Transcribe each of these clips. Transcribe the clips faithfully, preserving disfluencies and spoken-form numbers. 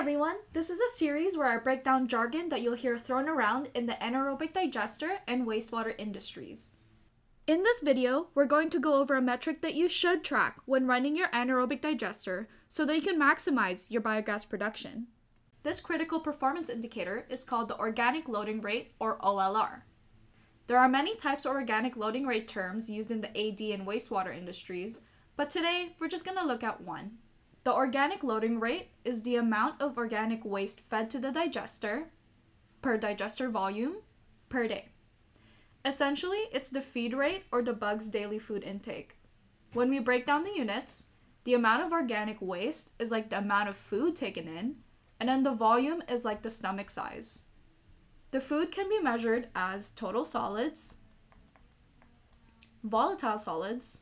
everyone, this is a series where I break down jargon that you'll hear thrown around in the anaerobic digester and wastewater industries. In this video, we're going to go over a metric that you should track when running your anaerobic digester so that you can maximize your biogas production. This critical performance indicator is called the organic loading rate, or O L R. There are many types of organic loading rate terms used in the A D and wastewater industries, but today we're just going to look at one. The organic loading rate is the amount of organic waste fed to the digester per digester volume per day. Essentially, it's the feed rate or the bug's daily food intake. When we break down the units, the amount of organic waste is like the amount of food taken in, and then the volume is like the stomach size. The food can be measured as total solids, volatile solids,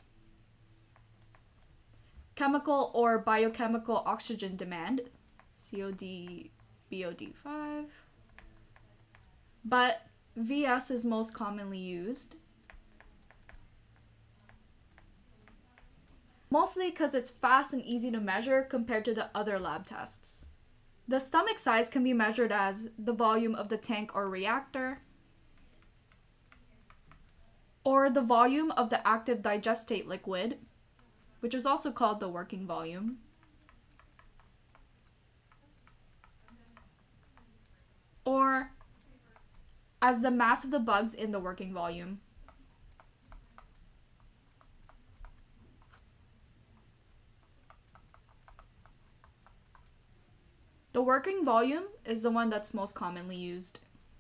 chemical or biochemical oxygen demand, C O D B O D five, but V S is most commonly used, mostly because it's fast and easy to measure compared to the other lab tests. The stomach size can be measured as the volume of the tank or reactor, or the volume of the active digestate liquid, which is also called the working volume, or as the mass of the bugs in the working volume. The working volume is the one that's most commonly used.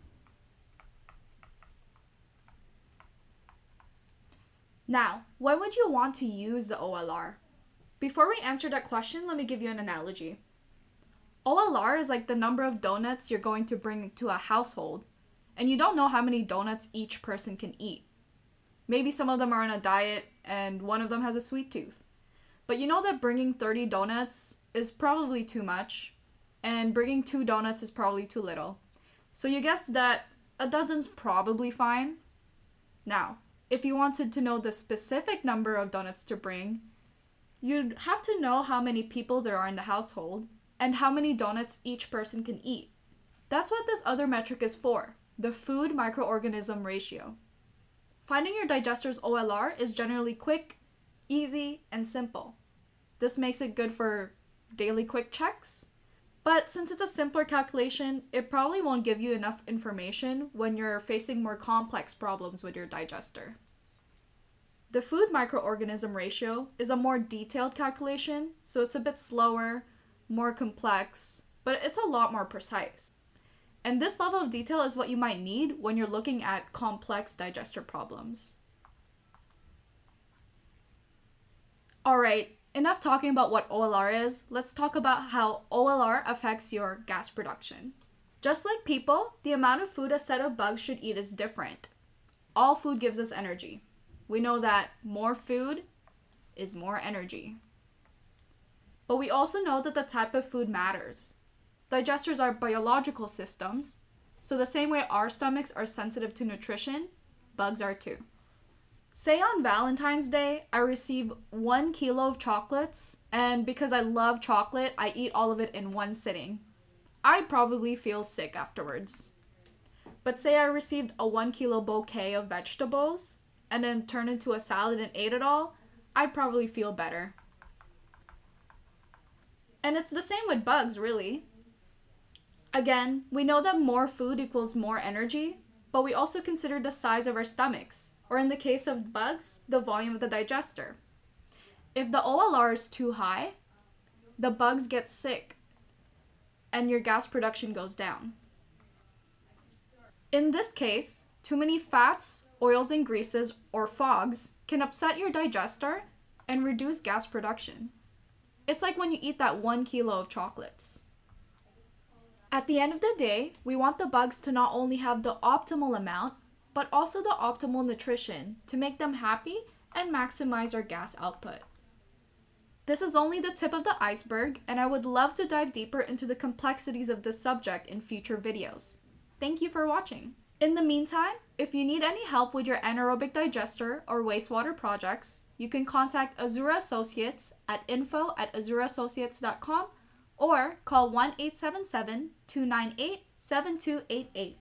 Now, when would you want to use the O L R? Before we answer that question, let me give you an analogy. O L R is like the number of donuts you're going to bring to a household, and you don't know how many donuts each person can eat. Maybe some of them are on a diet and one of them has a sweet tooth. But you know that bringing thirty donuts is probably too much, and bringing two donuts is probably too little. So you guess that a dozen's probably fine. Now, if you wanted to know the specific number of donuts to bring, you'd have to know how many people there are in the household and how many donuts each person can eat. That's what this other metric is for, the food microorganism ratio. Finding your digester's O L R is generally quick, easy, and simple. This makes it good for daily quick checks. But since it's a simpler calculation, it probably won't give you enough information when you're facing more complex problems with your digester. The food microorganism ratio is a more detailed calculation, so it's a bit slower, more complex, but it's a lot more precise. And this level of detail is what you might need when you're looking at complex digester problems. Alright. Enough talking about what O L R is, let's talk about how O L R affects your gas production. Just like people, the amount of food a set of bugs should eat is different. All food gives us energy. We know that more food is more energy. But we also know that the type of food matters. Digesters are biological systems, so the same way our stomachs are sensitive to nutrition, bugs are too. Say on Valentine's Day, I receive one kilo of chocolates, and because I love chocolate, I eat all of it in one sitting. I'd probably feel sick afterwards. But say I received a one kilo bouquet of vegetables, and then turned into a salad and ate it all, I'd probably feel better. And it's the same with bugs, really. Again, we know that more food equals more energy, but we also consider the size of our stomachs, or in the case of bugs, the volume of the digester. If the O L R is too high, the bugs get sick, and your gas production goes down. In this case, too many fats, oils and greases, or fogs can upset your digester and reduce gas production. It's like when you eat that one kilo of chocolates. At the end of the day, we want the bugs to not only have the optimal amount, but also the optimal nutrition to make them happy and maximize our gas output. This is only the tip of the iceberg, and I would love to dive deeper into the complexities of this subject in future videos. Thank you for watching. In the meantime, if you need any help with your anaerobic digester or wastewater projects, you can contact Azura Associates at info at azura associates dot com or call one eight seven seven, two nine eight, seven two eight eight.